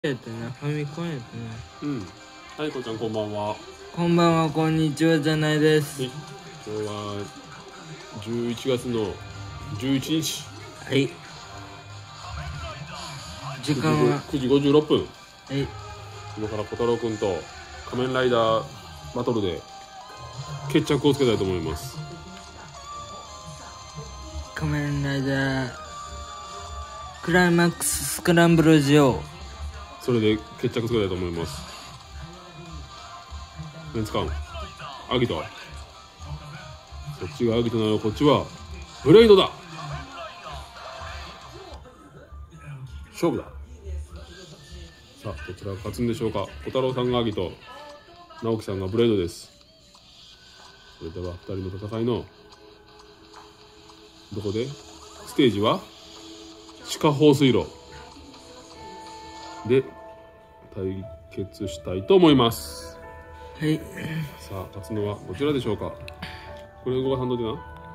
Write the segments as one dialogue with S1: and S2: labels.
S1: やったな、ファミコンやったな。
S2: うん。はい、こちゃんこんばんは。
S1: こんばんは、こんにちはじゃないです。
S2: はい。今日は11月の11日。
S1: はい。時間は
S2: 9時56分。
S1: はい。
S2: 今から小太郎くんと仮面ライダーバトルで決着をつけたいと思います。
S1: 仮面ライダークライマックススクランブル上。
S2: それで決着つけたいと思います。メンツカン、アギト。そっちがアギトならこっちはブレイドだ。勝負だ。さあ、どちらが勝つんでしょうか。小太郎さんがアギト、直樹さんがブレイドです。それでは2人の戦いのどこでステージは地下放水路で対決したいと思います。
S1: はい。
S2: さあ、勝つのはどちらでしょうか。これ動かさんといてな。
S1: うん。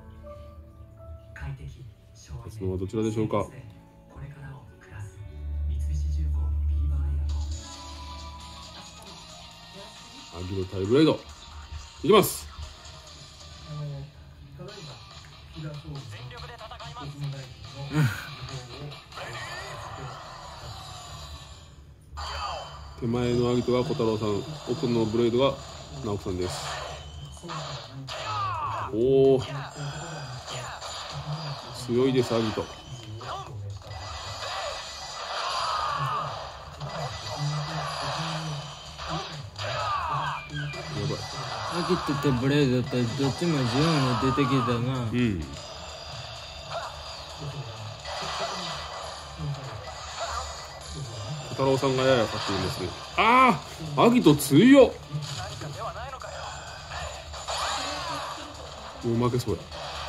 S2: 勝つのはどちらでしょうか。アギロ対ブレイドいきます。手前のアギトが小太郎さん、奥のブレイドが直樹さんです。おお、強いですアギト。
S1: アギトとブレードとどっちも自由に出てきたな。
S2: うん。小太郎さんがやや勝っていますね。ああ、アギト強っ。もう負けそうや。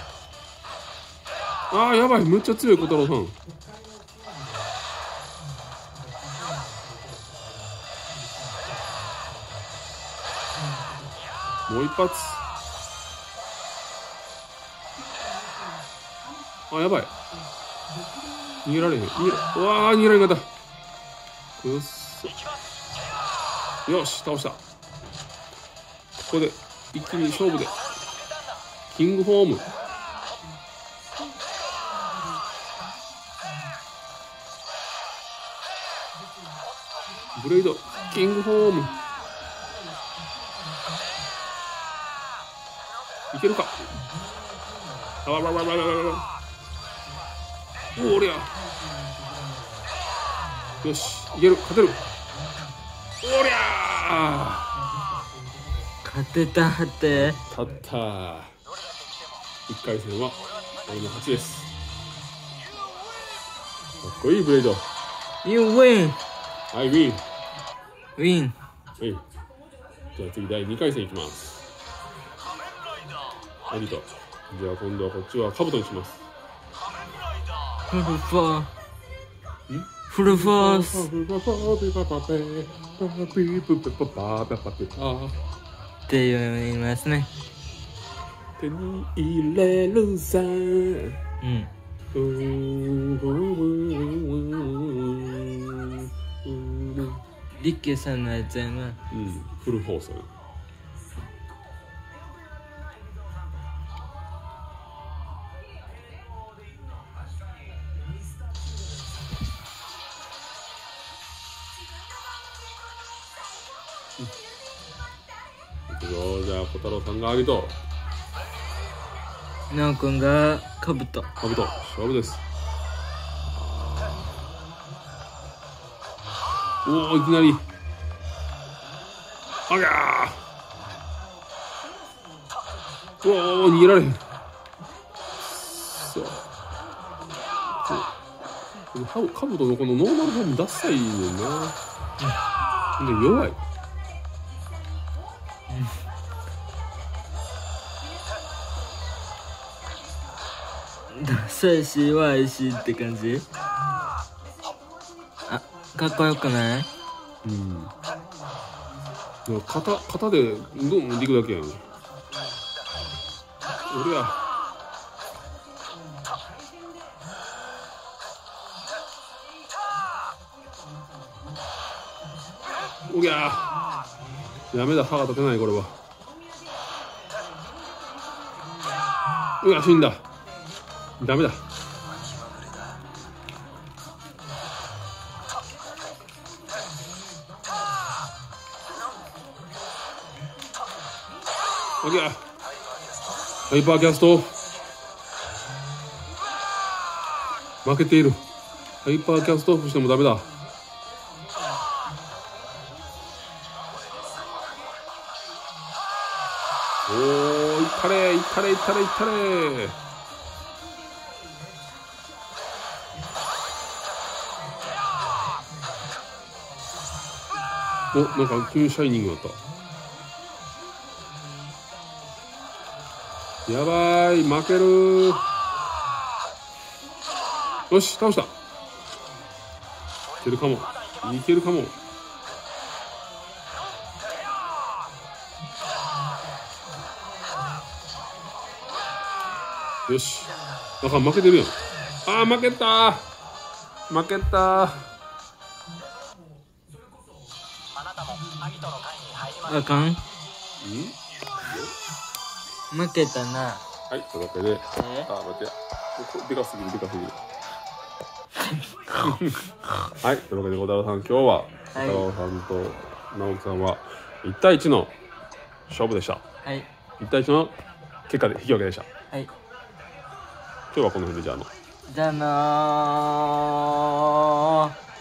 S2: ああ、やばい、むっちゃ強い小太郎さん。もう一発。あ、やばい。逃げられへん。うわー、逃げられんかった。くっそ。よし、倒した。ここで一気に勝負でキングホーム。ブレイドキングホームいけるか。あわわわわわわわ。おりゃ。よし、いける、勝てる。おりゃー、
S1: 勝てたって。
S2: 勝ったー。1回戦は俺の勝ちです。かっこいいブレイド。
S1: You win!
S2: I win。
S1: Win!
S2: はい、じゃあ次第2回戦いきます。アギト、じゃあ今度はこっちはカブトにします。
S1: フルフォーフルフォースって言いますね。
S2: 手に入れるさ。うん。
S1: リッケさんのやつやな。
S2: うん、フル放送。じゃあ小太郎さんがアギト、
S1: ナオくんがカブト。
S2: カブト、勝負です。おお、いきなり。ありゃー。おお、逃げられへん。カブトのこのノーマルフォームダッサいねんな。で弱い。
S1: ダサいし弱いしって感じ。あ、かっこよくない？
S2: うん。でも肩でどんどんでいくだけやん。おりゃ。 うぎゃー、やめだ、歯が立てないこれは。うわ、死んだ。ダメだ。うぎゃー、ハイパーキャスト負けている。ハイパーキャストオフしてもダメだ。おー、いったれいったれいったれいったれ。お、なんか急にシャイニングだった。やばい、負ける。よし、倒した。いけるかも。いけるかも。よし。なんか負けてるやん。あー、負けた。負けた。
S1: あかん。負けたな。
S2: はい、というわけで。あ、待って。でかすぎる、でかすぎる。はい、というわけで、小太郎さん、今日は、小太郎さんと直樹さんは、1対1の勝負でした。
S1: はい。
S2: 1対1の結果で引き分けでした。
S1: はい。
S2: 今日はこの辺で、じゃあ
S1: じゃあなー。